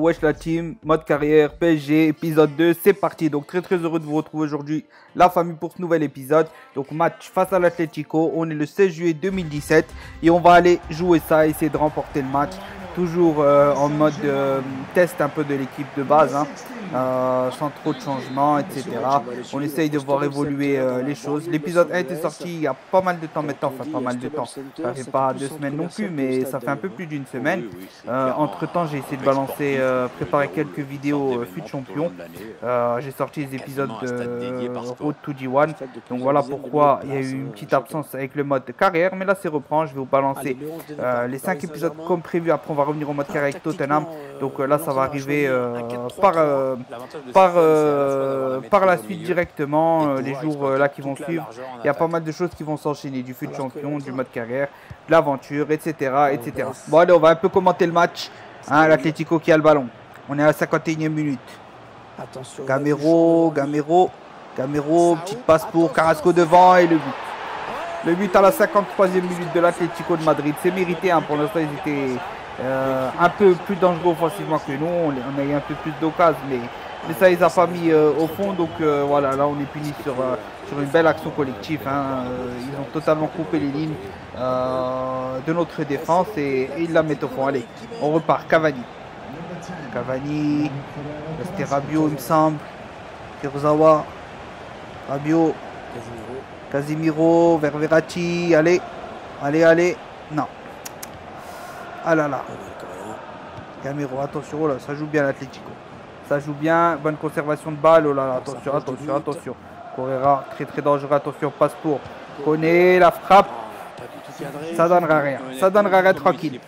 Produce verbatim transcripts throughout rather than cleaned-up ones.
wesh la team, mode carrière, P S G, épisode deux, c'est parti. Donc très très heureux de vous retrouver aujourd'hui, la famille, pour ce nouvel épisode. Donc match face à l'Atlético, on est le seize juillet deux mille dix-sept et on va aller jouer ça, essayer de remporter le match. Toujours euh, en mode euh, test un peu de l'équipe de base, hein, euh, sans trop de changements, et cetera. On essaye de voir évoluer euh, les choses. L'épisode a été sorti il y a pas mal de temps maintenant, enfin pas mal de temps. Ça fait pas deux semaines non plus, mais ça fait un peu plus d'une semaine. Euh, entre temps, j'ai essayé de balancer, euh, préparer quelques vidéos euh, fut champion. Euh, j'ai sorti les épisodes de Road to D un. Donc voilà pourquoi il y a eu une petite absence avec le mode de carrière, mais là c'est reprend. Je vais vous balancer euh, les cinq épisodes comme prévu. Après on va revenir au mode carrière avec Tottenham. Donc euh, là ça va arriver euh, par, euh, par, euh, par la suite directement, euh, les jours euh, là qui vont suivre. Il y a pas mal de choses qui vont s'enchaîner, du fut champion, du mode carrière, de l'aventure, et cetera, et cetera. Bon allez, on va un peu commenter le match. Hein, l'Atlético qui a le ballon. On est à la cinquante et unième minute. Gamero, Gamero, Gamero, petite passe pour Carrasco devant et le but. Le but à la cinquante-troisième minute de l'Atlético de Madrid. C'est mérité, hein. Pour l'instant ils étaient euh, un peu plus dangereux offensivement que nous. On, on a eu un peu plus d'occasions, mais, mais ça ils a pas mis euh, au fond. Donc euh, voilà, là on est puni sur, euh, sur une belle action collective. Hein. Euh, ils ont totalement coupé les lignes euh, de notre défense et, et ils la mettent au fond. Allez, on repart. Cavani. Cavani, c'était Rabiot il me semble, Kurzawa, Rabiot, Casemiro, vers Verratti, allez, allez, allez, non, ah là là, Gamero, attention, oh là, ça joue bien l'Atlético, ça joue bien, bonne conservation de balle, oh là là, attention, attention, attention, Correa, très très dangereux, attention, passe pour Koné, la frappe, ça donnera rien, ça donnera rien, tranquille.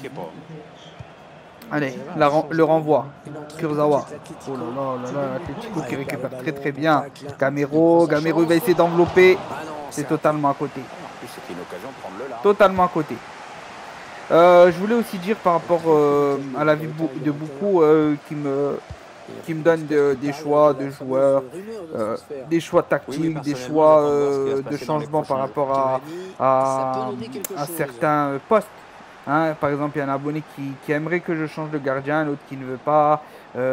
Allez, la, le renvoi. Kurzawa. Oh là là là là, l'Atlético qui récupère très très bien. Gamero, Gamero il va essayer d'envelopper. C'est totalement à côté. Totalement à côté. Euh, je voulais aussi dire par rapport euh, à la vie de beaucoup euh, qui me qui me donne de, des choix de joueurs, euh, des choix tactiques, des choix euh, de changement par rapport à, à, à certains postes. Hein, par exemple, il y a un abonné qui, qui aimerait que je change de gardien, l'autre qui ne veut pas,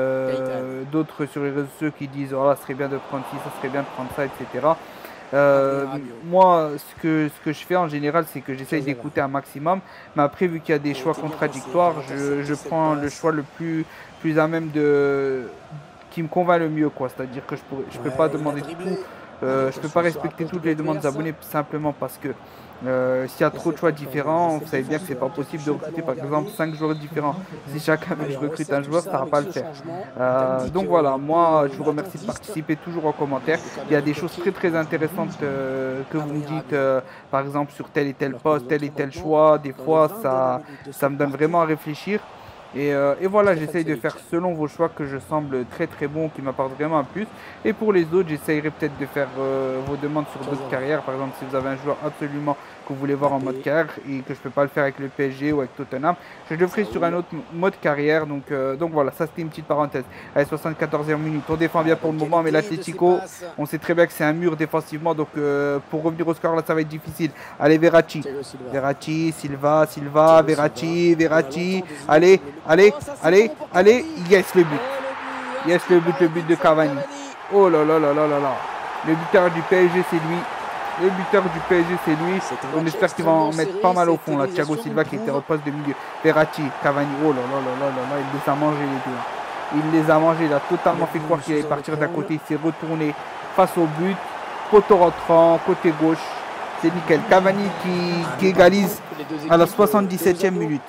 euh, d'autres sur les réseaux sociaux qui disent oh, ça serait bien de prendre ci, ça serait bien de prendre ça, et cetera. Euh, moi, ce que, ce que je fais en général, c'est que j'essaye d'écouter un maximum, mais après, vu qu'il y a des choix contradictoires, je, je prends le choix le plus, plus à même de qui me convainc le mieux, quoi. C'est-à-dire que je ne peux pas demander tout, euh, je ne peux pas respecter toutes les demandes des abonnés simplement parce que Euh, s'il y a trop de choix différents, vous savez bien que c'est pas possible de recruter par exemple cinq joueurs différents. Si chacun veut que je recrute un joueur, ça ne va pas le faire. Euh, donc voilà, moi je vous remercie de participer toujours en commentaire. Il y a des choses très très intéressantes euh, que vous me dites, euh, par exemple sur tel et tel poste, tel et tel choix. Des fois ça, ça me donne vraiment à réfléchir. Et, euh, et voilà, j'essaye de faire selon vos choix que je semble très très bon, qui m'apportent vraiment un plus. Et pour les autres, j'essayerai peut-être de faire euh, vos demandes sur d'autres carrières. Par exemple, si vous avez un joueur absolument que vous voulez voir en mode carrière et que je ne peux pas le faire avec le P S G ou avec Tottenham, je le ferai sur un autre mode carrière. Donc, euh, donc voilà, ça c'était une petite parenthèse. Allez, soixante-quatorzième minute, on défend bien pour le moment, mais l'Atlético, on sait très bien que c'est un mur défensivement. Donc euh, pour revenir au score, là, ça va être difficile. Allez, Verratti, Verratti, Silva, Silva, Verratti, Verratti, allez. Allez, allez, allez, yes le but. Yes le but, le but de Cavani. Oh là là là là là là. Le buteur du P S G c'est lui. Le buteur du P S G c'est lui. On espère qu'il va en mettre pas mal au fond là. Thiago Silva qui était au poste de milieu. Verratti, Cavani. Oh là là là là là là. Il les a mangés les deux. Il les a mangés. Il a totalement fait croire qu'il allait partir d'un côté. Il s'est retourné face au but. Poteau rentrant, côté gauche. C'est nickel. Cavani qui, qui égalise à la soixante-dix-septième minute.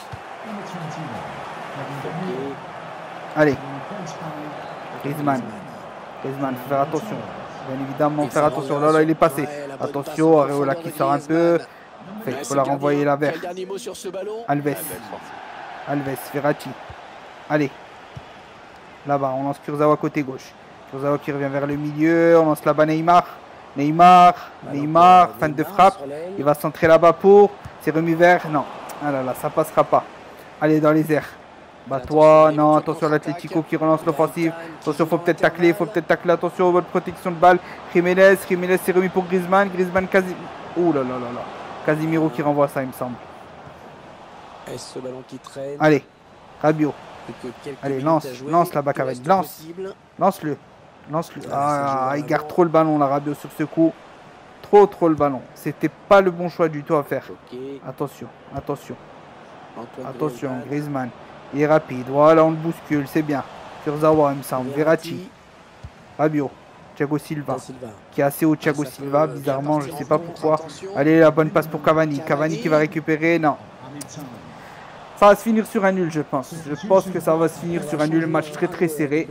Allez, Griezmann, Griezmann, faut faire attention, bien évidemment, faire attention, là, là, il est passé, attention, Areola qui sort un peu, il faut la renvoyer là vers Alves, Alves, Verratti, allez, là-bas, on lance Kurzawa côté gauche, Kurzawa qui revient vers le milieu, on lance là-bas Neymar, Neymar, Neymar, fin de frappe, il va centrer là-bas pour, c'est remis vers, non, ah là là, ça passera pas, allez dans les airs. Bah toi, non, attention à l'Atlético qui relance l'offensive. Attention, faut peut-être tacler, faut peut-être tacler. Attention, votre protection de balle. Jiménez, Jiménez c'est remis pour Griezmann. Griezmann, quasi... Oh là là là là. Casemiro qui renvoie ça, il me semble. Est-ce ce ballon qui traîne? Allez, Rabiot. Allez, lance, lance là-bas, Cavani, lance. Lance-le. Lance-le. Ah, il garde trop le ballon, là, Rabiot, sur ce coup. Trop, trop le ballon. C'était pas le bon choix du tout à faire. Attention, attention. Attention, Griezmann. Il est rapide. Voilà, on le bouscule, c'est bien. Kurzawa, il me semble. Verratti. Rabiot. Thiago Silva. Qui est assez haut, Thiago Silva. Bizarrement, je sais pas pourquoi. Allez, la bonne passe pour Cavani. Cavani qui va récupérer. Non. Ça va se finir sur un nul, je pense. Je pense que ça va se finir sur un nul. Match très, très serré.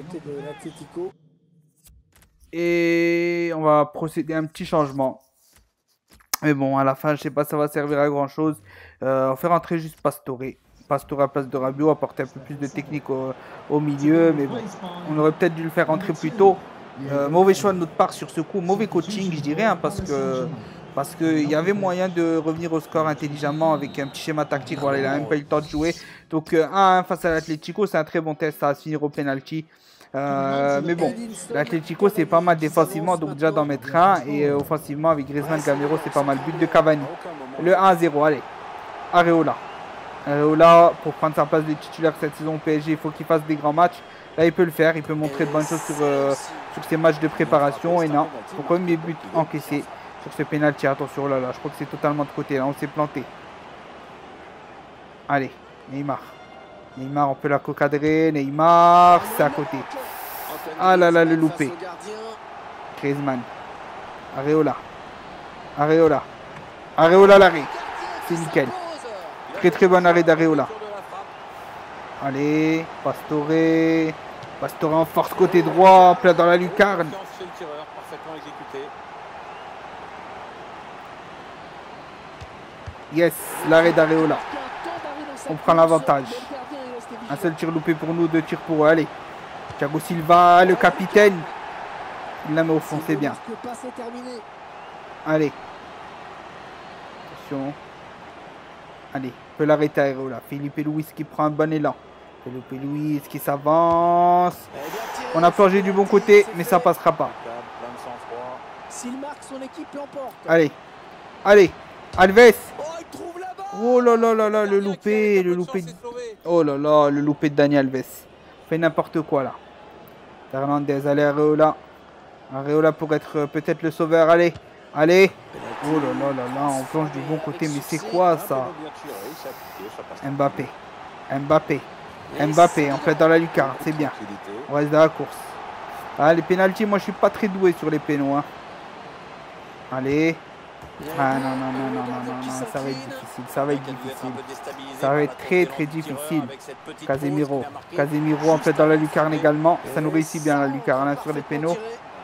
Et on va procéder à un petit changement. Mais bon, à la fin, je sais pas si ça va servir à grand chose. Euh, on fait rentrer juste Pastore. Pastore à place de Rabiot, apporter un peu plus de technique au, au milieu. Mais bon, on aurait peut-être dû le faire rentrer plus tôt. Euh, mauvais choix de notre part sur ce coup. Mauvais coaching, je dirais, hein, parce que parce qu'il y avait moyen de revenir au score intelligemment avec un petit schéma tactique. Voilà, il n'a même pas eu le temps de jouer. Donc, euh, un un face à l'Atlético, c'est un très bon test. Ça va se finir au penalty. Euh, mais bon, l'Atlético c'est pas mal défensivement, donc déjà d'en mettre un, et euh, offensivement avec Griezmann, Gamero c'est pas mal. But de Cavani, le un à zéro. Allez, Areola, Areola pour prendre sa place de titulaire cette saison au P S G, il faut qu'il fasse des grands matchs. Là il peut le faire, il peut montrer de bonnes choses sur, euh, sur ses matchs de préparation. Et non, il faut quand même des buts encaissés sur ce penalty. Attention, oh là là, je crois que c'est totalement de côté, là on s'est planté. Allez, Neymar. Neymar, on peut la recadrer. Neymar, c'est à côté. Ah là là, le loupé. Griezmann. Areola. Areola. Areola, l'arrêt. C'est nickel. Très très bon arrêt d'Areola. Allez, Pastore. Pastore en force côté droit, plein dans la lucarne. Yes, l'arrêt d'Areola. On prend l'avantage. Un seul tir loupé pour nous, deux tirs pour eux. Allez. Thiago Silva, le capitaine. Il la met au fond, c'est bien. Allez. Attention. Allez, on peut l'arrêter Areola. Felipe Luis qui prend un bon élan. Felipe Luis qui s'avance. On a plongé du bon côté, mais ça passera pas. Allez. Allez. Alves. Oh là là là là, le loupé, le loupé. Oh là là, le loupé de Dani Alves. Fait n'importe quoi là. Fernandez, allez Areola. Areola pour être peut-être le sauveur. Allez, allez. Oh là là là là, on plonge du bon côté. Mais c'est quoi ça? Mbappé. Mbappé. Mbappé, on fait dans la lucarne, c'est bien. On reste dans la course. Ah, les pénaltys, moi je suis pas très doué sur les pénaux. Hein. Allez. Ah non, non, non, non, non, non, non, ça va être difficile, ça va être difficile. Ça va être très, très difficile. Casemiro. Casemiro, en fait, dans la lucarne également. Ça nous réussit bien, la lucarne, hein, sur les pénaux.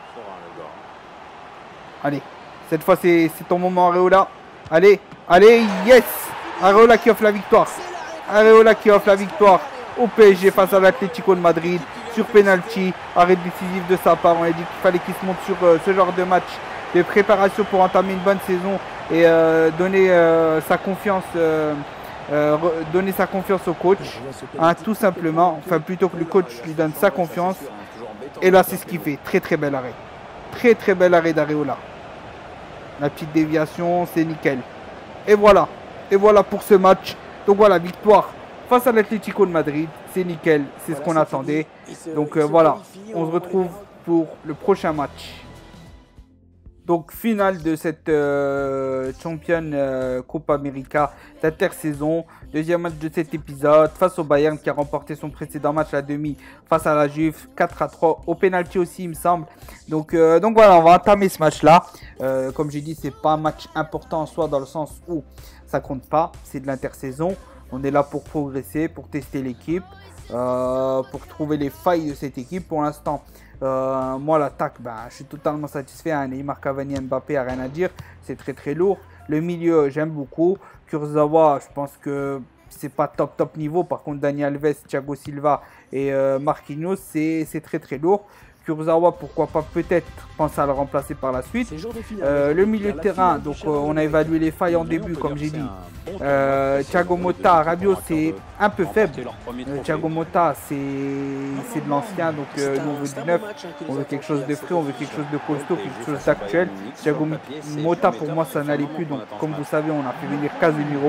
Allez, cette fois, c'est ton moment, Areola. Allez, allez, yes! Areola qui offre la victoire. Areola qui offre la victoire au P S G face à l'Atlético de Madrid. Sur penalty, arrêt décisif de sa part. On a dit qu'il fallait qu'il se monte sur euh, ce genre de match de préparation pour entamer une bonne saison et euh, donner euh, sa confiance euh, euh, donner sa confiance au coach, hein, tout simplement, enfin plutôt que le coach lui donne sa confiance. Et là c'est ce qu'il fait. Très très bel arrêt, très très bel arrêt d'Areola. La petite déviation, c'est nickel. Et voilà, et voilà pour ce match. Donc voilà, victoire face à l'Atlético de Madrid, c'est nickel, c'est ce qu'on attendait. Donc euh, voilà, on se retrouve pour le prochain match. Donc, finale de cette euh, Champions euh, Copa América d'intersaison. Deuxième match de cet épisode face au Bayern qui a remporté son précédent match à demi face à la Juve. quatre à trois au penalty aussi, il me semble. Donc, euh, donc voilà, on va entamer ce match-là. Euh, comme j'ai dit, c'est pas un match important en soi dans le sens où ça compte pas. C'est de l'intersaison. On est là pour progresser, pour tester l'équipe, euh, pour trouver les failles de cette équipe. Pour l'instant, Euh, moi l'attaque, bah, je suis totalement satisfait. Hein. Neymar, Cavani, Mbappé, rien à dire. C'est très très lourd. Le milieu, j'aime beaucoup. Kurzawa, je pense que c'est pas top top niveau. Par contre, Dani Alves, Thiago Silva et euh, Marquinhos, c'est très très lourd. Kurzawa, pourquoi pas peut-être penser à le remplacer par la suite. Euh, le milieu de terrain, donc euh, on a évalué les failles en début, comme j'ai dit. Euh, Thiago Motta, Rabiot, c'est un peu faible. Euh, Thiago Motta, c'est de l'ancien, donc euh, nous on veut du neuf. On veut quelque chose de frais, on veut quelque chose de costaud, quelque chose d'actuel. Thiago Motta, pour moi, ça n'allait plus. Donc, comme vous savez, on a fait venir Casemiro.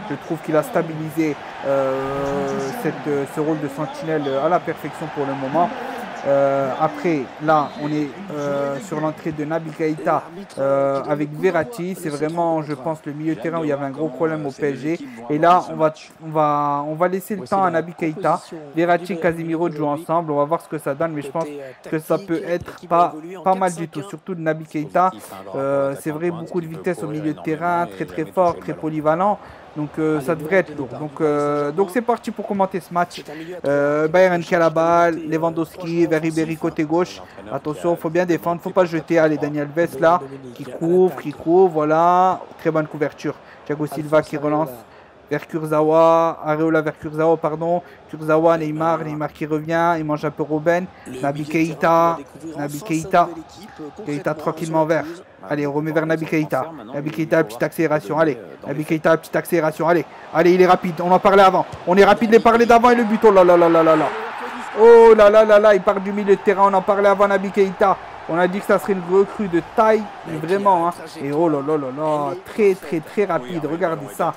Je trouve qu'il a stabilisé euh, cette, ce rôle de sentinelle à la perfection pour le moment. Euh, après, là, on est euh, sur l'entrée de Naby Keïta euh, avec Verratti. C'est vraiment, je pense, le milieu de terrain où il y avait un gros problème au P S G. Et là, on va, on va, on va laisser le temps à Naby Keïta. Verratti et Casemiro de jouer ensemble. On va voir ce que ça donne, mais je pense que ça peut être pas, pas mal du tout. Surtout de Naby Keïta. Euh, c'est vrai, beaucoup de vitesse au milieu de terrain, très très fort, très polyvalent. Donc euh, ça devrait être lourd. Donc euh, donc c'est parti pour commenter ce match. Euh, Bayern qui a la balle, Lewandowski vers Ribéry côté gauche. Attention, il faut bien défendre, faut pas jeter. Allez, Daniel Alves là, qui couvre, qui couvre, voilà. Très bonne couverture. Thiago Silva qui relance vers Kurzawa, Areola vers Kurzawa, pardon. Kurzawa, Neymar, Neymar qui revient, il mange un peu Robben. Naby Keïta, Naby Keïta, Keïta tranquillement vers. Allez, on remet vers Naby Keïta. Naby Keïta, petite accélération. Allez, Naby Keïta, petite accélération. Allez, allez, il est rapide. On en parlait avant. On est rapide, les parler d'avant et le but. Oh là là là là là là. Oh là là là là, il part du milieu de terrain. On en parlait avant Naby Keïta. On a dit que ça serait une recrue de taille, mais vraiment. Hein. Et oh là là là là, très très très rapide. Regardez ça.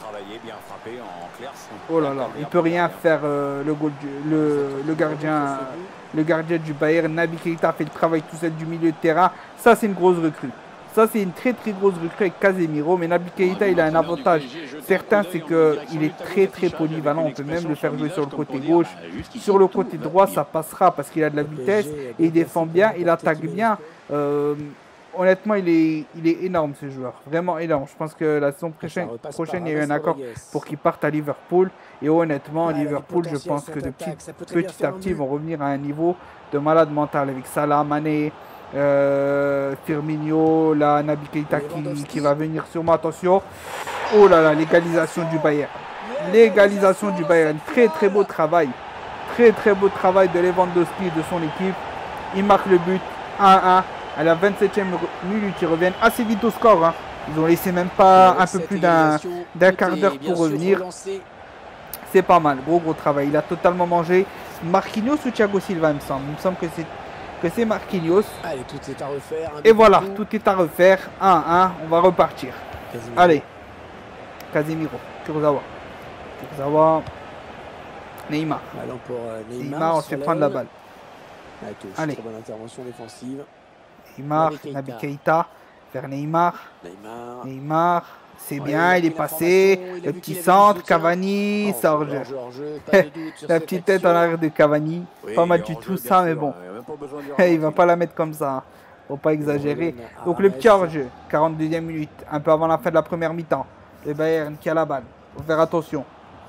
Oh là là, il peut rien faire euh, le, goal du, le, le gardien, le gardien du Bayern. Naby Keïta fait le travail tout seul du milieu de terrain. Ça c'est une grosse recrue. Ça, c'est une très très grosse recrue avec Casemiro. Mais Naby Keïta, il a un avantage certain, c'est qu'il est très très polyvalent. On peut même le faire jouer sur le côté gauche. Sur le côté droit, ça passera parce qu'il a de la vitesse. Et il défend bien, il attaque bien. Euh, honnêtement, il est, il est énorme ce joueur. Vraiment énorme. Je pense que la saison prochaine, prochaine il y a eu un accord pour qu'il parte à Liverpool. Et honnêtement, Liverpool, je pense que de petit, petit à petit, ils vont revenir à un niveau de malade mental avec Salah, Mané. Euh, Firmino, là, Naby Keïta qui, qui va venir sur moi, attention. Oh là là, l'égalisation du Bayern. L'égalisation du Bayern, très très beau travail. Très très beau travail de Lewandowski et de son équipe. Il marque le but, un un. À la vingt-septième minute, ils reviennent assez vite au score. Hein. Ils ont laissé même pas un peu plus d'un d'un quart d'heure pour revenir. C'est pas mal, gros gros travail. Il a totalement mangé. Marquinhos ou Thiago Silva, il me semble. Il me semble que c'est que c'est Marquinhos. Allez, tout est à refaire. Et voilà, tout est à refaire. un un, on va repartir. Casemiro. Allez. Casemiro, Kurzawa. Kurzawa. Neymar. Pour, euh, Neymar, Neymar, on se fait prendre la balle. Ah, allez. Très bonne intervention défensive. Neymar, Naby Keïta. Vers Neymar. Neymar. Neymar. C'est bien, il est passé. Le petit centre, Cavani, ça hors jeu. La petite tête en arrière de Cavani. Pas mal du tout ça, mais bon. Il va pas la mettre comme ça. Faut pas exagérer. Donc le petit hors-jeu, quarante-deuxième minute, un peu avant la fin de la première mi-temps. Le Bayern qui a la balle. Faut faire attention.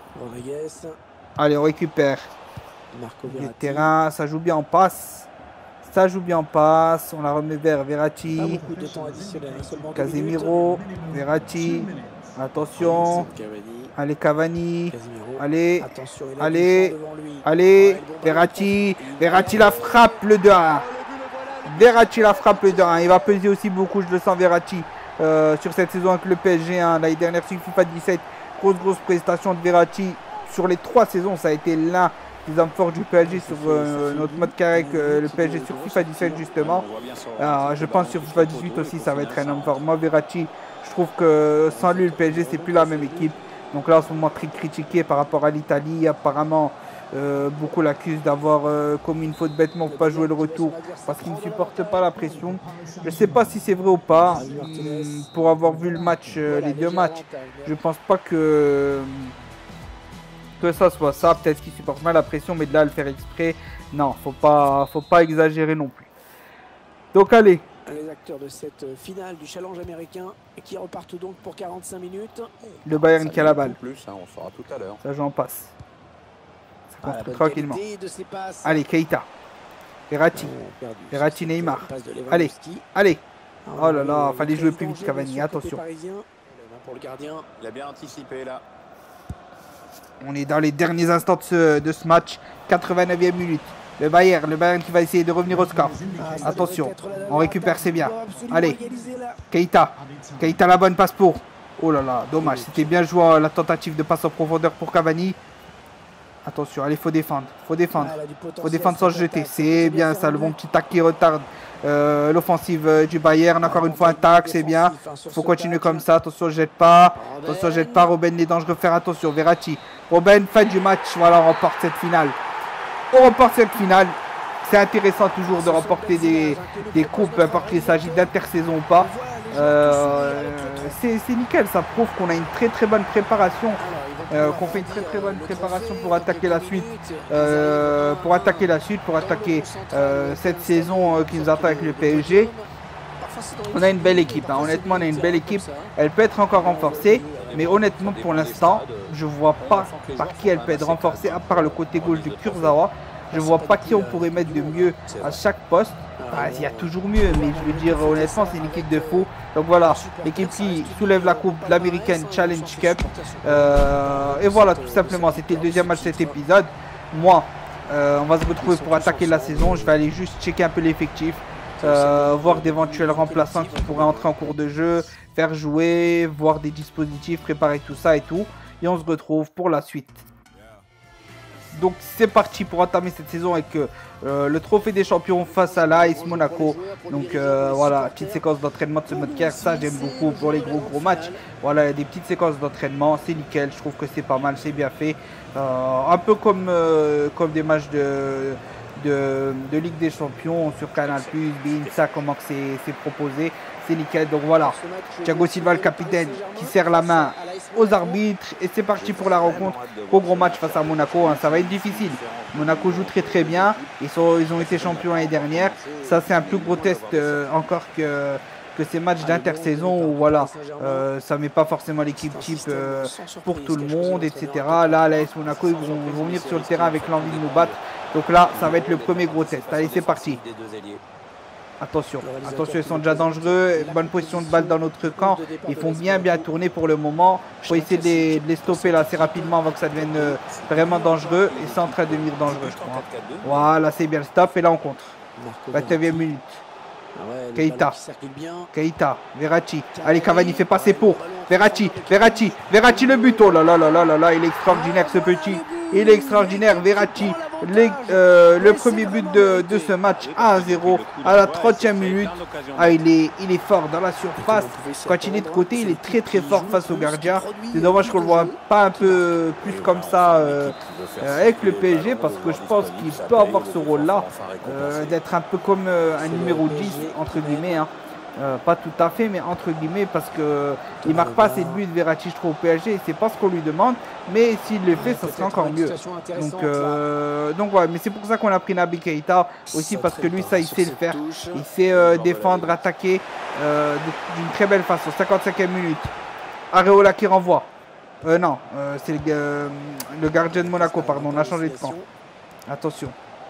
Allez, on récupère. Le terrain, ça joue bien en passe. Ça joue bien en passe. On la remet vers Verratti. Casemiro. Verratti. Attention. Allez, Cavani. Allez. Allez. Allez. Verratti. Verratti la frappe, le deux à un. Verratti la frappe, le deux à un. Il va peser aussi beaucoup, je le sens, Verratti. Euh, sur cette saison avec le P S G. Hein. L'année dernière, sur FIFA dix-sept. Grosse, grosse prestation de Verratti. Sur les trois saisons, ça a été l'un des hommes forts du P S G sur euh, notre mode carré, euh, le P S G sur FIFA dix-sept justement. Euh, je pense sur FIFA dix-huit aussi ça va être un homme fort. Moi Verratti, je trouve que sans lui le P S G c'est plus la même équipe. Donc là en ce moment très critiqué par rapport à l'Italie. Apparemment euh, beaucoup l'accusent d'avoir euh, commis une faute bêtement pour pas jouer le retour parce qu'il ne supporte pas la pression. Je ne sais pas si c'est vrai ou pas. Hum, pour avoir vu le match, euh, les deux matchs, je pense pas que que ça soit ça, peut-être qu'il supporte mal la pression, mais de là à le faire exprès, non, faut pas, faut pas exagérer non plus. Donc allez. Les acteurs de cette finale du challenge américain qui repartent donc pour quarante-cinq minutes. Le Bayern qui a la balle. Plus, hein, on saura tout à l'heure. Ça j'en passe. Ça construit tranquillement. Allez, Keïta. Verratti. Verratti, Neymar. Allez, allez. Oh là là, fallait jouer plus vite Cavani, attention. Pour le gardien, il a bien anticipé là. On est dans les derniers instants de ce, de ce match. quatre-vingt-neuvième minute. Le Bayern, le Bayern qui va essayer de revenir au score. Attention, on récupère, c'est bien. Allez, Keïta. Keïta, la bonne passe pour. Oh là là, dommage. C'était bien joué la tentative de passe en profondeur pour Cavani. Attention, allez, faut défendre. Faut défendre. Faut défendre sans se jeter. C'est bien ça, le bon petit tac qui retarde euh, l'offensive euh, du Bayern. Encore une fois, un tac, c'est bien. Faut continuer comme ça. Attention, je jette pas. Attention, je jette pas. Robben, il est dangereux. Faire attention. Verratti. Robben, fin du match. Voilà, on remporte cette finale. On remporte cette finale. C'est intéressant toujours de remporter des, des coupes, peu importe qu'il s'agisse d'intersaison ou pas. Euh, c'est nickel, ça prouve qu'on a une très très bonne préparation. Euh, qu'on fait une très très bonne préparation pour attaquer la suite, euh, pour attaquer la suite, pour attaquer euh, cette saison euh, qui nous attend avec le P S G. On a une belle équipe, hein. Honnêtement on a une belle équipe, elle peut être encore renforcée, mais honnêtement pour l'instant, je vois pas par qui elle peut être renforcée, à part le côté gauche de Kurzawa. Je vois pas qui on pourrait mettre de mieux à chaque poste. Bah, il y a toujours mieux, mais je veux dire honnêtement c'est une équipe de fous. Donc voilà, l'équipe qui soulève la coupe, l'American Challenge Cup. Euh, et voilà, tout simplement, c'était le deuxième match de cet épisode. Moi, euh, on va se retrouver pour attaquer la saison. Je vais aller juste checker un peu l'effectif, euh, voir d'éventuels remplaçants qui pourraient entrer en cours de jeu, faire jouer, voir des dispositifs, préparer tout ça et tout. Et on se retrouve pour la suite. Donc c'est parti pour entamer cette saison avec euh, le trophée des champions face à l'A S Monaco. Donc euh, voilà, petite séquence d'entraînement de ce mode car ça j'aime beaucoup pour les gros gros matchs. Voilà, il y a des petites séquences d'entraînement, c'est nickel, je trouve que c'est pas mal, c'est bien fait. Euh, un peu comme, euh, comme des matchs de, de, de Ligue des Champions sur Canal plus, Bein, ça comment c'est proposé. C'est nickel, donc voilà, Thiago Silva le capitaine qui serre la main aux arbitres et c'est parti pour la rencontre. Au gros match face à Monaco, hein, ça va être difficile. Monaco joue très très bien, ils, sont, ils ont été champions l'année dernière. Ça c'est un plus gros test euh, encore que, que ces matchs d'intersaison où voilà, euh, ça met pas forcément l'équipe type euh, pour tout le monde, et cetera. Là, l'A S Monaco, ils vont, ils vont venir sur le terrain avec l'envie de nous battre. Donc là, ça va être le premier gros test. Allez, c'est parti. Attention, attention, ils sont déjà dangereux. Bonne position de balle dans notre camp. Ils font bien, bien tourner pour le moment. Il faut essayer de les, de les stopper là assez rapidement avant que ça devienne euh, vraiment dangereux. Et c'est en train de devenir dangereux, je crois. Voilà, c'est bien le stop. Et là, on contre. vingt-neuvième minute. Keita. Keita. Verratti. Allez, Cavani fait passer pour. Verratti. Verratti. Verratti le but. Oh là là là là là là. Il est extraordinaire ce petit. Il est extraordinaire. Verratti. Les, euh, le premier but de, de ce match un à zéro à la trentième minute. Ah, il, est, il est fort dans la surface. Quand il est de côté, il est très très fort face au gardien. C'est dommage qu'on le voit pas un peu plus comme ça euh, euh, avec le P S G parce que je pense qu'il peut avoir ce rôle-là euh, d'être un peu comme euh, un numéro dix entre guillemets. Hein. Euh, pas tout à fait, mais entre guillemets, parce que il marque pas assez de buts de Verratti, je trouve, au P S G, et c'est pas ce qu'on lui demande, mais s'il le fait, ça serait encore mieux. Donc, euh, donc ouais, mais c'est pour ça qu'on a pris Naby Keita, aussi parce que lui, ça, il sait le faire. Il sait euh, défendre, attaquer euh, d'une très belle façon. cinquante-cinquième minute. Areola qui renvoie. Euh, non, euh, c'est le, euh, le gardien de Monaco, pardon, on a changé de camp. Attention.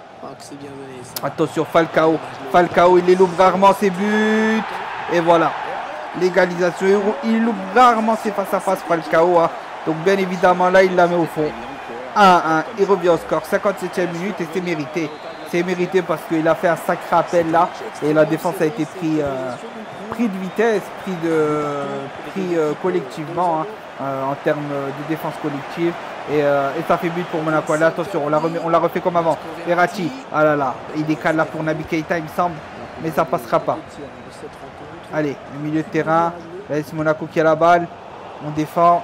Attention, Falcao. Falcao, il les loupe rarement ses buts. Et voilà. L'égalisation. Il loupe rarement ses face-à-face, Falcao. Hein. Donc, bien évidemment, là, il la met au fond. un à un. Il revient au score. cinquante-septième minute et c'est mérité. C'est mérité parce qu'il a fait un sacré appel là. Et la défense a été pris, euh, pris de vitesse, pris, de, pris euh, collectivement hein, euh, en termes de défense collective. Et, euh, et ça fait but pour Monaco. Allez, attention, on l'a remet, on l'a refait comme avant. Verratti, ah là là, il décale là pour Naby Keita, il me semble, mais ça passera pas. Allez, le milieu de terrain, là c'est Monaco qui a la balle, on défend.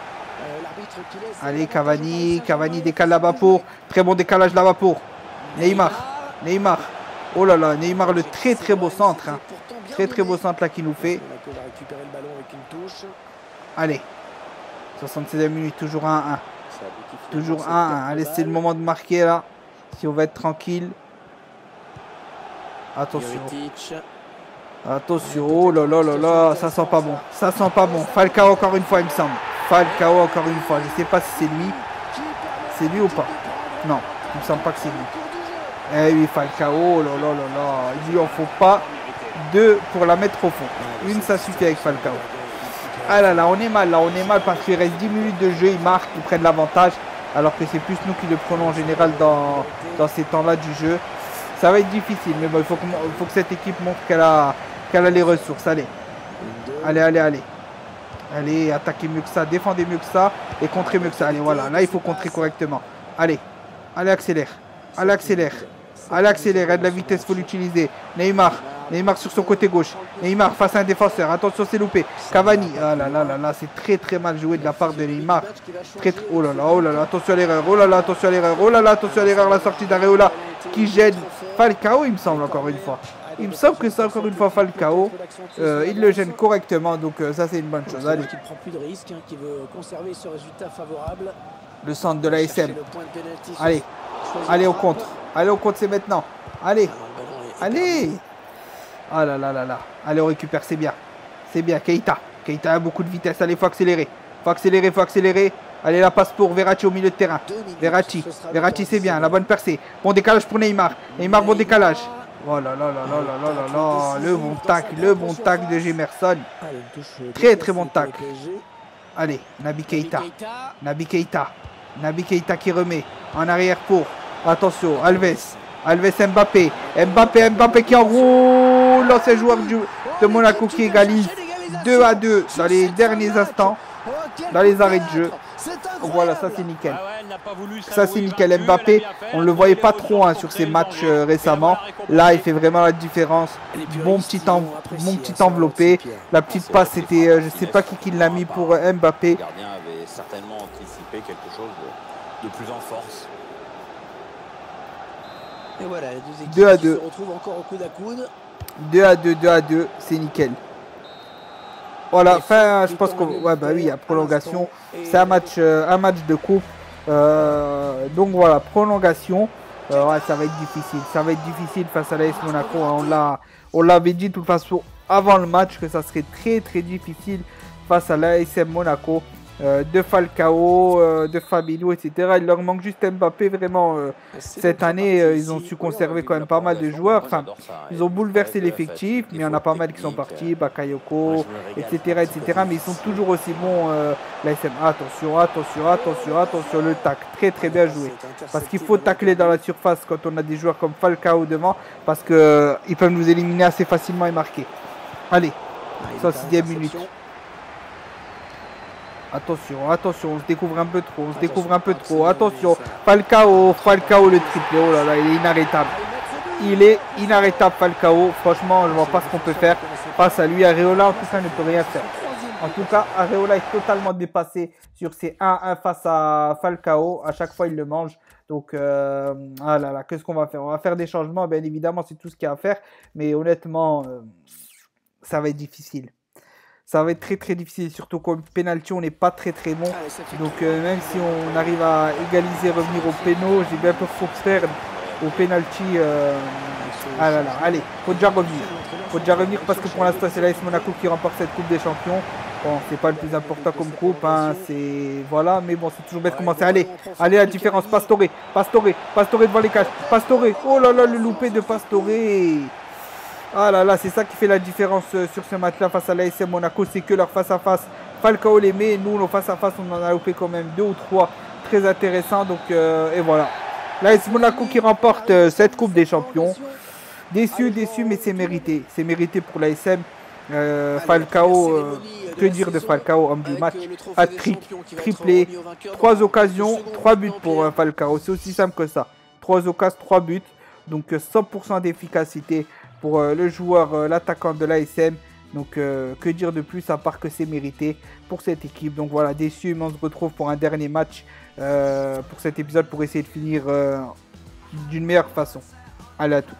Allez, Cavani, Cavani décale là-bas pour, très bon décalage là-bas pour Neymar, Neymar. Oh là là, Neymar, le très très beau centre, hein. Très très beau centre là qu'il nous fait. Allez, soixante-seizième minute, toujours un à un. Toujours un à un. Allez, c'est le moment de marquer là. Si on va être tranquille. Attention. Attention. Oh là là là là. Ça sent pas bon. Ça sent pas bon. Falcao encore une fois, il me semble. Falcao encore une fois. Je sais pas si c'est lui. C'est lui ou pas? Non. Il me semble pas que c'est lui. Eh oui, Falcao. Oh là là là là. Il lui en faut pas deux pour la mettre au fond. Une, ça suffit avec Falcao. Ah là là, on est mal là, on est mal parce qu'il reste dix minutes de jeu, ils marquent, ils prennent l'avantage. Alors que c'est plus nous qui le prenons en général dans, dans ces temps-là du jeu. Ça va être difficile, mais bon, il faut que, il faut que cette équipe montre qu'elle a, qu'elle a les ressources. Allez, allez, allez, allez. Allez, attaquez mieux que ça, défendez mieux que ça et contrez mieux que ça. Allez, voilà, là il faut contrer correctement. Allez, allez, accélère. Allez, accélère. Allez, accélère. Il y a de la vitesse, il faut l'utiliser. Neymar. Neymar sur son côté gauche. Neymar face à un défenseur. Attention, c'est loupé. Cavani. Ah là là là là, c'est très très mal joué de la part de Neymar. Très, très... Oh là là, oh là là, attention à l'erreur. Oh là là, attention à l'erreur. Oh là là, attention à l'erreur. La sortie d'Areola qui gêne Falcao, il me semble, encore une fois. Il me semble que c'est encore une fois Falcao. Euh, il le gêne correctement, donc euh, ça c'est une bonne chose. Allez. Le centre de l'A S M. Allez. Allez au contre. Allez au contre, c'est maintenant. Allez. Allez. Ah là là là là. Allez, on récupère, c'est bien. C'est bien. Keita. Keita a beaucoup de vitesse. Allez, faut accélérer. Faut accélérer, faut accélérer. Allez, la passe pour Verratti au milieu de terrain. Verratti. Verratti, c'est bien. La bonne percée. Bon décalage pour Neymar. Neymar, bon décalage. Oh là là là là là là là là. Le bon tacle. Le bon tacle de Gemerson. Très très bon tacle. Allez, Naby Keita. Naby Keita. Naby Keita qui remet. En arrière pour. Attention, Alves. Alves Mbappé. Mbappé, Mbappé qui enroule. L'ancien joueur du, de Monaco qui égalise deux à deux dans les derniers instants. Dans les arrêts de jeu. Voilà, ça c'est nickel. Ça c'est nickel. Mbappé, on ne le voyait pas trop hein, sur ses matchs euh, récemment. Là, il fait vraiment la différence. Bon petit, en, bon petit enveloppé. La petite passe, c'était, euh, je ne sais pas qui, qui l'a mis pour euh, Mbappé. Le gardien avait certainement anticipé quelque chose de, de plus en force. Et voilà, les deux équipes deux à deux. se retrouvent encore au coude à coude. deux à deux, deux à deux, c'est nickel. Voilà, enfin, je pense qu'on... Ouais, bah oui, à prolongation. C'est un match, euh, un match de coupe. Euh, donc voilà, prolongation. Euh, ouais, ça va être difficile. Ça va être difficile face à l'A S Monaco. Hein. On l'a, on l'avait dit de toute façon avant le match que ça serait très très difficile face à l'A S M Monaco. Euh, de Falcao, euh, de Fabinho, et cetera. Il leur manque juste Mbappé vraiment. Euh, cette année, euh, ils ont su conserver quand même pas mal de joueurs. Enfin, ils ont bouleversé l'effectif, mais il y en a pas mal qui sont partis, Bakayoko, et cetera, et cetera. Mais ils sont toujours aussi bons. Euh, l'A S M. Attention, attention, attention, attention, le tac, très très bien joué. Parce qu'il faut tacler dans la surface quand on a des joueurs comme Falcao devant, parce que euh, ils peuvent nous éliminer assez facilement et marquer. Allez, soixantième minute. Attention, attention, on se découvre un peu trop, on se découvre un peu trop. Attention, Falcao, Falcao le triplé. Oh là là, il est inarrêtable. Il est inarrêtable, Falcao. Franchement, je ne vois pas ce qu'on peut faire face à lui. Areola, en tout cas, ne peut rien faire. En tout cas, Areola est totalement dépassé sur ses un un face à Falcao. À chaque fois, il le mange. Donc, euh, ah là là, qu'est-ce qu'on va faire? On va faire des changements, bien évidemment, c'est tout ce qu'il y a à faire. Mais honnêtement, euh, ça va être difficile. Ça va être très très difficile, surtout qu'au penalty on n'est pas très très bon. Donc euh, même si on arrive à égaliser, revenir au péno, j'ai bien peur qu'on perde au penalty. Euh... Ah là là, allez, faut déjà revenir. Faut déjà revenir parce que pour l'instant c'est l'A S Monaco qui remporte cette Coupe des Champions. Bon, c'est pas le plus important comme coupe, hein, c'est... Voilà, mais bon, c'est toujours bête de commencer. Allez, allez, la différence, Pastore, Pastore, Pastore devant les cages, Pastore, oh là là, le loupé de Pastore. Ah là là, c'est ça qui fait la différence euh, sur ce match-là face à l'A S M Monaco, c'est que leur face-à-face, Falcao les met, nous, nos face-à-face, on en a loupé quand même deux ou trois très intéressants, donc, euh, et voilà. L'A S Monaco qui remporte euh, cette Coupe des Champions. Déçu, déçu, mais c'est mérité. C'est mérité pour l'A S M. Euh, Falcao, euh, que dire de Falcao, homme du match, hat-trick, triplé, trois occasions, trois buts pour euh, Falcao. C'est aussi simple que ça. Trois occasions, trois buts, donc euh, cent pour cent d'efficacité pour euh, le joueur, euh, l'attaquant de l'A S M. Donc euh, que dire de plus à part que c'est mérité pour cette équipe. Donc voilà, déçu, mais on se retrouve pour un dernier match euh, pour cet épisode pour essayer de finir euh, d'une meilleure façon. Allez à tous.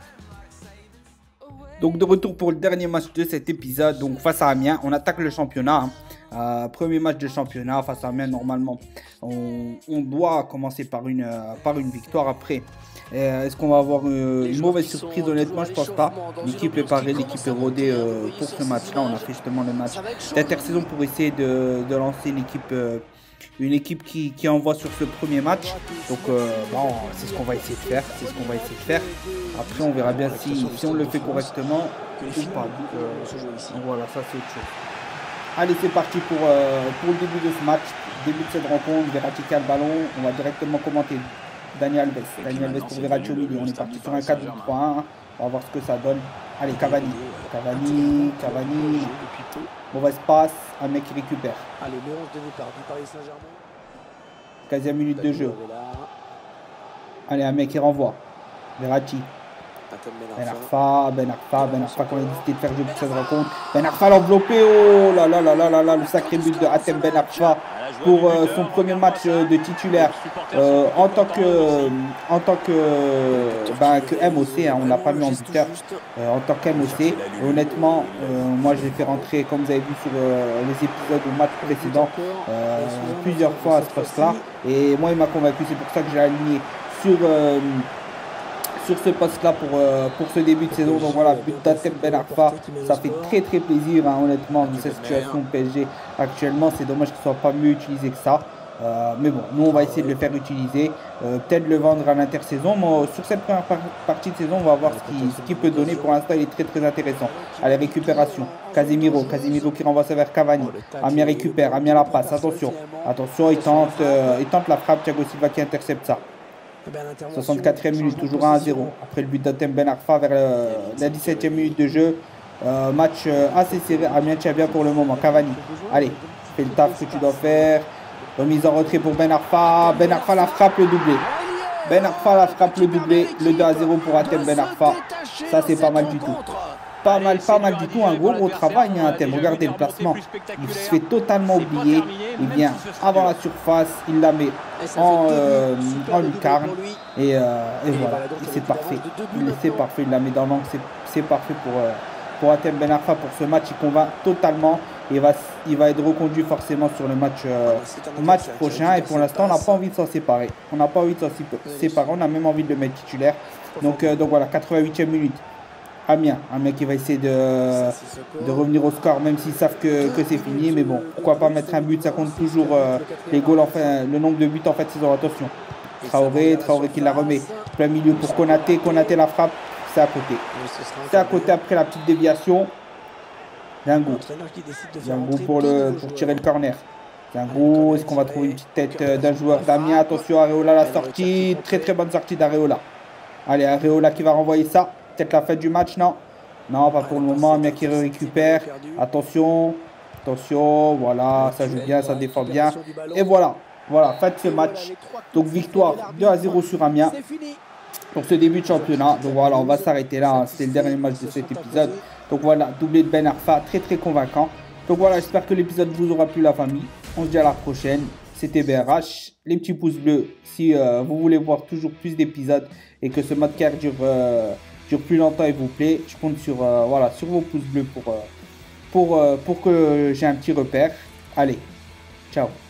Donc de retour pour le dernier match de cet épisode, donc face à Amiens, on attaque le championnat. Hein. Euh, premier match de championnat face à Amiens, normalement, on, on doit commencer par une, euh, par une victoire après. Euh, Est-ce qu'on va avoir euh, une mauvaise surprise? Honnêtement, je pense pas. L'équipe est parée, l'équipe est rodée euh, pour ce match-là. On a fait justement le match d'intersaison pour essayer de, de lancer une équipe, euh, une équipe qui, qui envoie sur ce premier match. Donc euh, bon, c'est ce qu'on va essayer de faire. C'est ce qu'on va essayer de faire. Après, on verra bien si, si on le fait correctement ou pas. Donc, euh, donc voilà, ça c'est autre chose. Allez, c'est parti pour, euh, pour le début de ce match, début de cette rencontre. Verratti qui a le ballon. On va directement commenter. Daniel Alves, Daniel Alves pour Verratti au milieu. On est parti sur un quatre deux trois un. On va voir ce que ça donne. Allez, Cavani, Cavani, Cavani. Mauvaise passe, un mec qui récupère. Allez, le onze de départ du Paris Saint-Germain. quinzième minute de jeu. Allez, un mec qui renvoie. Verratti. Ben Arfa, Ben Arfa, Ben Arfa qui a décidé de faire jeu pour cette rencontre. Ben Arfa l'enveloppé, oh là là là là là là, le sacré but de Hatem Ben Arfa pour euh, son premier match euh, de titulaire euh, en tant que euh, en tant que, euh, ben, que M O C, hein, on l'a pas mis en buteur, euh, en tant qu'M O C. Et honnêtement, euh, moi je l'ai fait rentrer, comme vous avez vu sur euh, les épisodes ou matchs précédents, euh, plusieurs fois à ce poste-là. Et moi il m'a convaincu, c'est pour ça que j'ai aligné sur euh, sur ce poste-là pour, euh, pour ce début de saison. Donc voilà, but d'Hatem Ben Arfa, ça fait très très plaisir, hein, honnêtement, vu cette situation P S G actuellement. C'est dommage qu'il ne soit pas mieux utilisé que ça. Euh, mais bon, nous on va essayer de le faire utiliser, euh, peut-être le vendre à l'intersaison. Mais sur cette première par partie de saison, on va voir ce qu'il ce qu'il peut donner. Pour l'instant, il est très très intéressant. Allez, récupération. Casemiro, Casemiro qui renvoie ça vers Cavani. Amiens récupère, Amiens la passe. Attention, attention, il tente, euh, il tente la frappe. Thiago Silva qui intercepte ça. soixante-quatrième minute, toujours un à zéro. Après le but d'Hatem Ben Arfa vers euh, la dix-septième minute de jeu. Euh, match euh, assez serré. Amiens tient bien pour le moment. Cavani, allez, fais le taf que tu dois faire. Remise en retrait pour Ben Arfa. Ben Arfa la frappe, le doublé. Ben Arfa la frappe, le doublé. Le deux à zéro pour Hatem Ben Arfa. Ça, c'est pas mal du tout. Pas mal, pas mal du tout. Un gros, gros travail, hein, Hatem. Regardez le placement. Il se fait totalement oublier. Il vient avant la surface. Il la met en, euh, en lucarne. Et, euh, et voilà. C'est parfait. C'est parfait. Il la met dans l'angle. C'est parfait pour, euh, pour Hatem Ben Arfa pour ce match. Il convainc totalement. Il va, il va être reconduit forcément sur le match, euh, match prochain. Et pour l'instant, on n'a pas envie de s'en séparer. On n'a pas envie de s'en séparer. On a même envie de le mettre titulaire. Donc, euh, donc voilà, quatre-vingt-huitième minute. Amiens, un mec qui va essayer de, de revenir au score, même s'ils savent que, que c'est fini. Mais bon, pourquoi pas mettre un but, ça compte toujours euh, les goals, enfin, le nombre de buts en fait saison. Attention, Traoré, Traoré qui la remet. Plein milieu pour Konaté, Konaté la frappe, c'est à côté. C'est à côté après la petite déviation. Dingo. Dingo pour, le, pour tirer le corner. Dingo, est-ce qu'on va trouver une petite tête euh, d'un joueur d'Amiens? Attention, Areola la sortie. Très très bonne sortie d'Areola. Allez, Areola qui va renvoyer ça. Peut-être la fin du match, non? Non, pas pour le moment. Amiens qui récupère. Attention. Attention. Voilà, ça joue bien, ça défend bien. Et voilà. Voilà, fin de ce match. Donc, victoire deux à zéro sur Amiens pour ce début de championnat. Donc, voilà, on va s'arrêter là. Hein. C'était le dernier match de cet épisode. Donc, voilà, doublé de Ben Arfa. Très, très convaincant. Donc, voilà, j'espère que l'épisode vous aura plu, la famille. On se dit à la prochaine. C'était B R H. Les petits pouces bleus si euh, vous voulez voir toujours plus d'épisodes et que ce mode car dure... Euh, dure plus longtemps et vous plaît, je compte sur, euh, voilà, sur vos pouces bleus pour, euh, pour, euh, pour que j'ai un petit repère. Allez, ciao.